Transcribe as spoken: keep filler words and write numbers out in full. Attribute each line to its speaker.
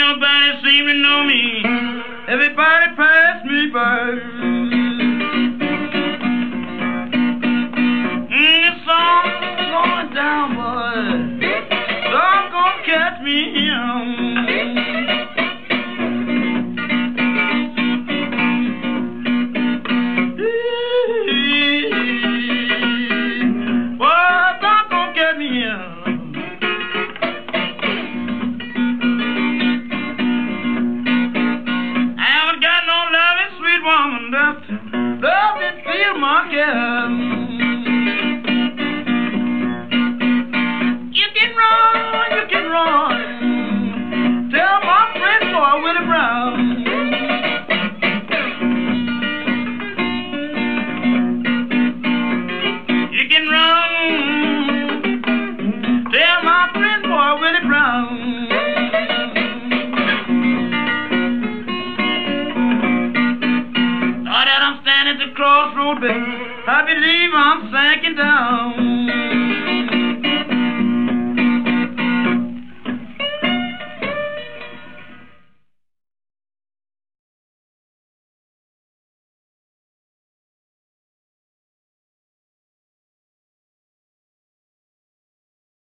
Speaker 1: nobody seem to know me. Everybody pass me by. Mm, the song's going down, boy. Song gonna catch me here. Love and feel my care. You can run, you can run. Tell my friend boy Willie Brown. You can run. Tell my friend boy Willie Brown. At the crossroad, baby, I believe I'm sinking down.